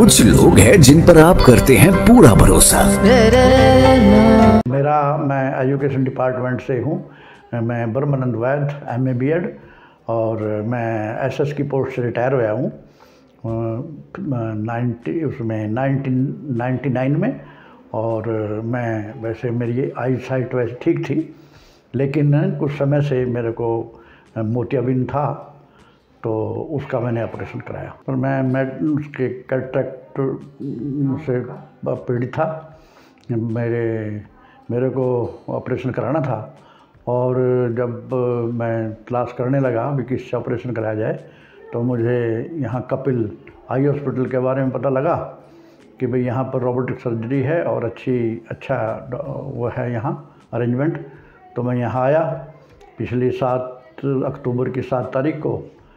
कुछ लोग हैं जिन पर आप करते हैं पूरा भरोसा। मैं एजुकेशन डिपार्टमेंट से हूँ। मैं ब्रह्मानंद वैद्य MA B.Ed और मैं SS की पोस्ट से रिटायर हुआ हूँ 1999 में। और मैं वैसे मेरी आई साइट वैसे ठीक थी, लेकिन कुछ समय से मेरे को मोतियाबिंद था तो उसका मैंने ऑपरेशन कराया। पर मैं उसके कैटरेक्ट से पीड़ित था। मेरे को ऑपरेशन कराना था और जब मैं तलाश करने लगा भी किससे ऑपरेशन कराया जाए तो मुझे यहाँ कपिल आई हॉस्पिटल के बारे में पता लगा कि भाई यहाँ पर रोबोटिक सर्जरी है और अच्छा वो है यहाँ अरेंजमेंट। तो मैं यहाँ आया पिछली 7 अक्टूबर की 7 तारीख को।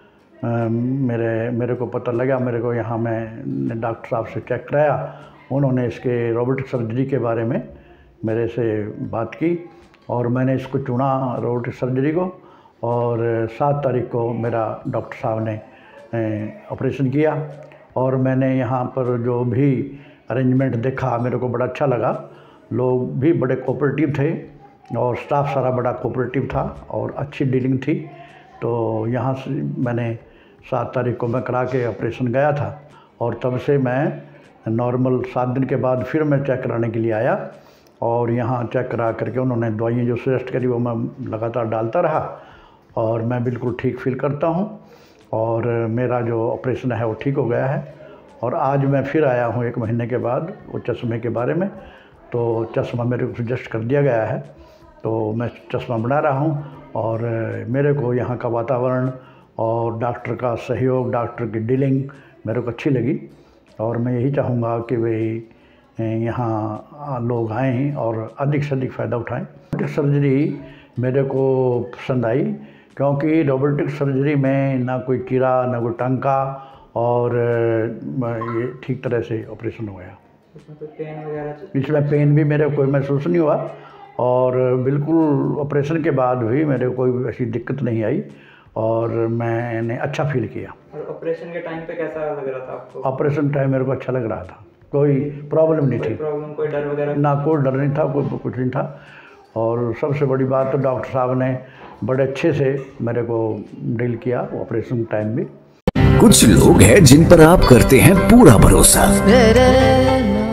मेरे को पता लगा, मेरे को यहाँ मैं डॉक्टर साहब से चेक कराया। उन्होंने इसके रोबोटिक सर्जरी के बारे में मेरे से बात की और मैंने इसको चुना रोबोटिक सर्जरी को। और 7 तारीख को मेरा डॉक्टर साहब ने ऑपरेशन किया और मैंने यहाँ पर जो भी अरेंजमेंट देखा मेरे को बड़ा अच्छा लगा। लोग भी बड़े कोऑपरेटिव थे और स्टाफ सारा बड़ा कोऑपरेटिव था और अच्छी डीलिंग थी। तो यहाँ से मैंने 7 तारीख को मैं करा के ऑपरेशन गया था और तब से मैं नॉर्मल 7 दिन के बाद फिर मैं चेक कराने के लिए आया और यहाँ चेक करा करके उन्होंने दवाइयाँ जो सजेस्ट करी वो मैं लगातार डालता रहा और मैं बिल्कुल ठीक फील करता हूँ और मेरा जो ऑपरेशन है वो ठीक हो गया है। और आज मैं फिर आया हूँ 1 महीने के बाद वो चश्मे के बारे में। तो चश्मा मेरे को सजेस्ट कर दिया गया है तो मैं चश्मा बना रहा हूँ और मेरे को यहाँ का वातावरण और डॉक्टर का सहयोग, डॉक्टर की डीलिंग मेरे को अच्छी लगी और मैं यही चाहूँगा कि भाई यहाँ लोग आएँ और अधिक से अधिक फ़ायदा उठाएँ। रोबोटिक सर्जरी मेरे को पसंद आई क्योंकि रोबोटिक सर्जरी में ना कोई कीड़ा ना कोई टंका और ये ठीक तरह से ऑपरेशन हो गया। इसमें पेन भी मेरे कोई महसूस नहीं हुआ और बिल्कुल ऑपरेशन के बाद भी मेरे को कोई ऐसी दिक्कत नहीं आई और मैंने अच्छा फील किया। और ऑपरेशन के टाइम पे कैसा लग रहा था आपको? ऑपरेशन टाइम मेरे को अच्छा लग रहा था, कोई प्रॉब्लम नहीं थी। कोई डर वगैरह ना, कोई डर नहीं था, कोई कुछ नहीं था। और सबसे बड़ी बात तो डॉक्टर साहब ने बड़े अच्छे से मेरे को डील किया ऑपरेशन टाइम भी। कुछ लोग हैं जिन पर आप करते हैं पूरा भरोसा।